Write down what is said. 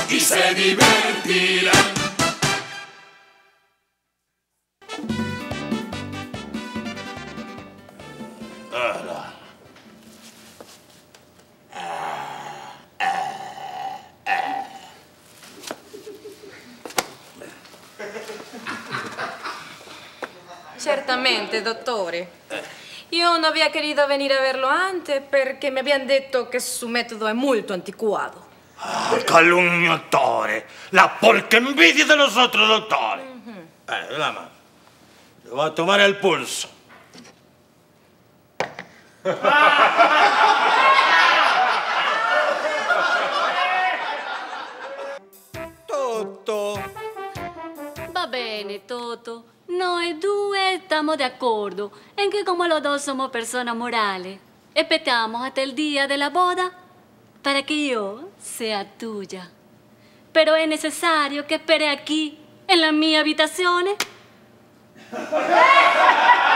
y se divertirán. Certamente, dottore. Io non había querido venir a verlo antes perché mi habían detto che su método è molto antiquado. Ah, calunniatore, la porca envidia de los otros doctores. La mano. Le voy a tomar el pulso. Toto. Va bene, Toto. Noi due estamos de acuerdo en que como los dos somos personas morales, esperamos hasta el día de la boda para que yo sea tuya. Pero es necesario que espere aquí, en la mi habitación.